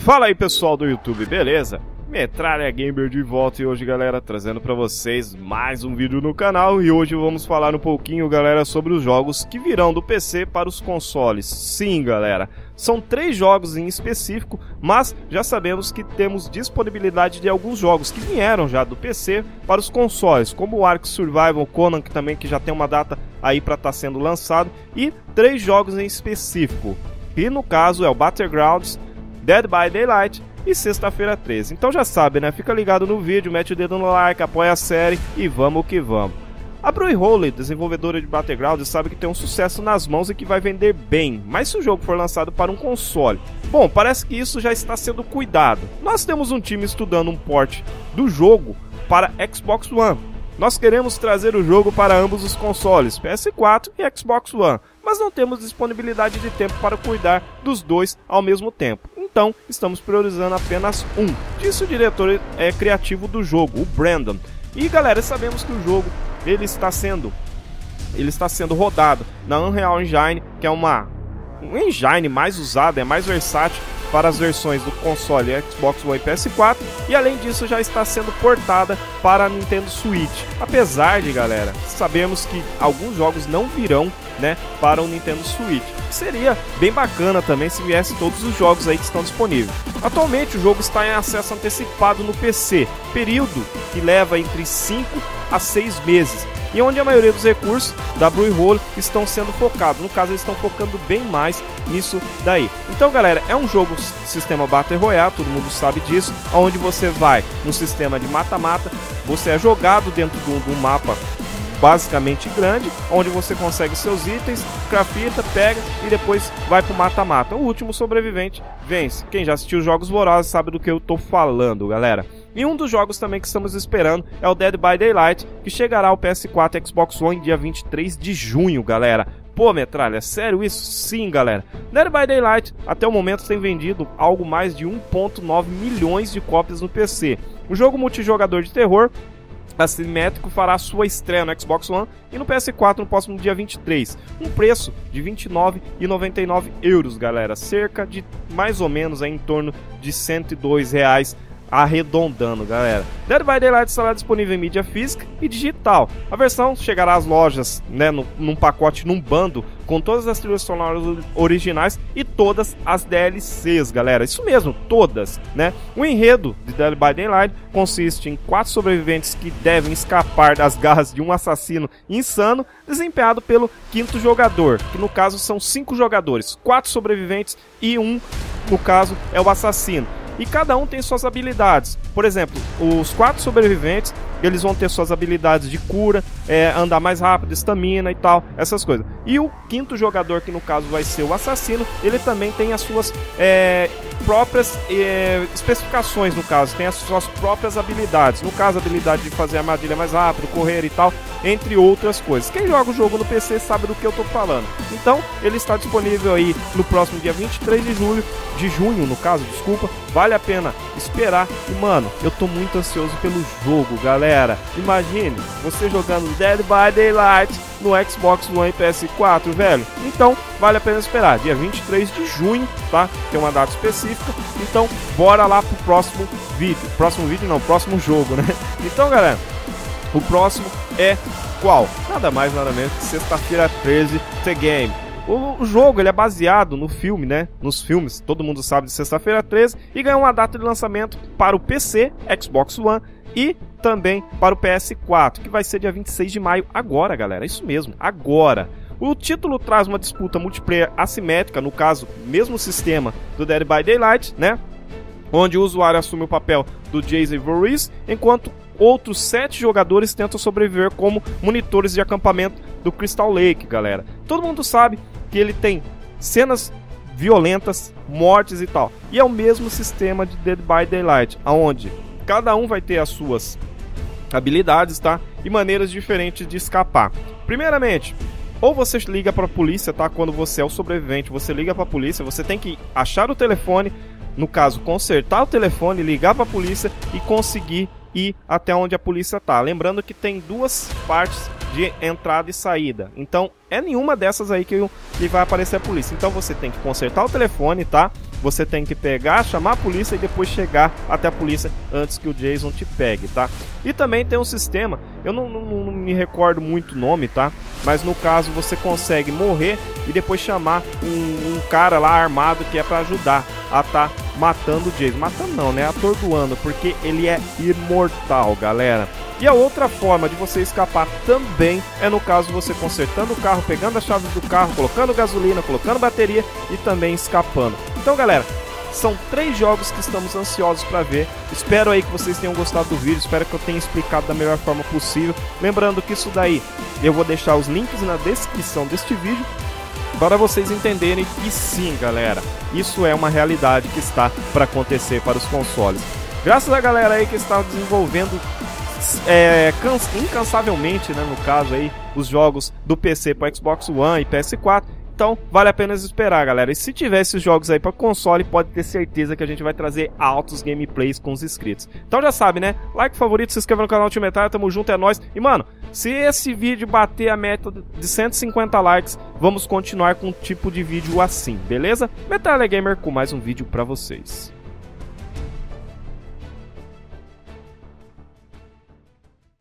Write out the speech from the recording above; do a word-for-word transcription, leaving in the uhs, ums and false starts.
Fala aí pessoal do YouTube, beleza? Metralha Gamer de volta e hoje, galera, trazendo pra vocês mais um vídeo no canal. E hoje vamos falar um pouquinho, galera, sobre os jogos que virão do P C para os consoles. Sim, galera, são três jogos em específico, mas já sabemos que temos disponibilidade de alguns jogos que vieram já do P C para os consoles, como o Ark Survival, Conan, que também que já tem uma data aí para estar sendo lançado, e três jogos em específico, que no caso é o Battlegrounds, Dead by Daylight e Sexta-feira treze. Então já sabe, né? Fica ligado no vídeo, mete o dedo no like, apoia a série e vamos que vamos. A Bluehole, desenvolvedora de Battlegrounds, sabe que tem um sucesso nas mãos e que vai vender bem, mas se o jogo for lançado para um console, bom, parece que isso já está sendo cuidado. Nós temos um time estudando um port do jogo para Xbox One. Nós queremos trazer o jogo para ambos os consoles, P S quatro e Xbox One, mas não temos disponibilidade de tempo para cuidar dos dois ao mesmo tempo. Então, estamos priorizando apenas um. Disse o diretor é, criativo do jogo, o Brandon. E galera, sabemos que o jogo ele está sendo, ele está sendo rodado na Unreal Engine, que é uma um engine mais usado, é mais versátil para as versões do console Xbox One e P S quatro, e além disso já está sendo portada para a Nintendo Switch. Apesar de, galera, sabemos que alguns jogos não virão, né, para o Nintendo Switch. Seria bem bacana também se viesse todos os jogos aí que estão disponíveis. Atualmente o jogo está em acesso antecipado no P C, período que leva entre cinco a seis meses, e onde a maioria dos recursos da Bluehole estão sendo focados. No caso, eles estão focando bem mais nisso daí. Então, galera, é um jogo sistema Battle Royale, todo mundo sabe disso, onde você vai no sistema de mata-mata, você é jogado dentro de um mapa basicamente grande, onde você consegue seus itens, crafta, pega e depois vai pro mata-mata. O último sobrevivente vence. Quem já assistiu Jogos Vorazes sabe do que eu tô falando, galera. E um dos jogos também que estamos esperando é o Dead by Daylight, que chegará ao P S quatro e Xbox One dia vinte e três de junho, galera. Pô, Metralha, sério isso? Sim, galera. Dead by Daylight até o momento tem vendido algo mais de um ponto nove milhões de cópias no P C. O jogo multijogador de terror assimétrico fará sua estreia no Xbox One e no P S quatro no próximo dia vinte e três. Um preço de vinte e nove reais e noventa e nove euros, galera. Cerca de mais ou menos aí, em torno de cento e dois reais, arredondando, galera. Dead by Daylight estará disponível em mídia física e digital. A versão chegará às lojas, né, no, num pacote, num bando, com todas as trilhas sonoras originais e todas as D L Cs, galera. Isso mesmo, todas, né? O enredo de Dead by Daylight consiste em quatro sobreviventes que devem escapar das garras de um assassino insano, desempenhado pelo quinto jogador, que no caso são cinco jogadores, quatro sobreviventes e um, no caso, é o assassino. E cada um tem suas habilidades. Por exemplo, os quatro sobreviventes, eles vão ter suas habilidades de cura, é, andar mais rápido, estamina e tal, essas coisas. E o quinto jogador, que no caso vai ser o assassino, ele também tem as suas é, próprias é, especificações, no caso, tem as suas próprias habilidades. No caso, a habilidade de fazer armadilha mais rápido, correr e tal, entre outras coisas. Quem joga o jogo no P C sabe do que eu tô falando. Então, ele está disponível aí no próximo dia vinte e três de julho, de junho, no caso, desculpa. Vale a pena esperar. E, mano, eu tô muito ansioso pelo jogo, galera. Imagine você jogando Dead by Daylight no Xbox One e P S quatro, velho. Então, vale a pena esperar. Dia vinte e três de junho, tá? Tem uma data específica. Então, bora lá pro próximo vídeo. Próximo vídeo não, próximo jogo, né? Então, galera, o próximo é qual? Nada mais, nada menos que Sexta-feira treze The Game. O, o jogo ele é baseado no filme, né? Nos filmes, todo mundo sabe, de Sexta-feira treze, e ganhou uma data de lançamento para o P C, Xbox One e também para o P S quatro, que vai ser dia vinte e seis de maio agora, galera. Isso mesmo, agora. O título traz uma disputa multiplayer assimétrica, no caso, mesmo sistema do Dead by Daylight, né? Onde o usuário assume o papel do Jason Voorhees, enquanto outros sete jogadores tentam sobreviver como monitores de acampamento do Crystal Lake, galera. Todo mundo sabe que ele tem cenas violentas, mortes e tal. E é o mesmo sistema de Dead by Daylight, onde cada um vai ter as suas habilidades, tá? E maneiras diferentes de escapar. Primeiramente, ou você liga para a polícia, tá? Quando você é o sobrevivente, você liga para a polícia, você tem que achar o telefone, no caso, consertar o telefone, ligar para a polícia e conseguir ir até onde a polícia tá. Lembrando que tem duas partes de entrada e saída. Então, é nenhuma dessas aí que, que vai aparecer a polícia. Então, você tem que consertar o telefone, tá? você tem que pegar, chamar a polícia e depois chegar até a polícia antes que o Jason te pegue, tá? E também tem um sistema, eu não, não, não me recordo muito o nome, tá? Mas no caso você consegue morrer e depois chamar um, um cara lá armado que é pra ajudar a tá matando o Jason. Matando não, né? Atordoando, porque ele é imortal, galera. E a outra forma de você escapar também é no caso você consertando o carro, pegando as chaves do carro, colocando gasolina, colocando bateria e também escapando. Então, galera, são três jogos que estamos ansiosos para ver. Espero aí que vocês tenham gostado do vídeo, espero que eu tenha explicado da melhor forma possível. Lembrando que isso daí eu vou deixar os links na descrição deste vídeo, para vocês entenderem que sim, galera, isso é uma realidade que está para acontecer para os consoles. Graças à galera aí que está desenvolvendo é, incansavelmente, né, no caso aí, os jogos do P C para Xbox One e P S quatro. Então, vale a pena esperar, galera. E se tiver esses jogos aí para console, pode ter certeza que a gente vai trazer altos gameplays com os inscritos. Então já sabe, né? Like, favorito, se inscreva no canal Tio Metralha, tamo junto, é nóis. E, mano, se esse vídeo bater a meta de cento e cinquenta likes, vamos continuar com um tipo de vídeo assim, beleza? Metralha Gamer com mais um vídeo pra vocês.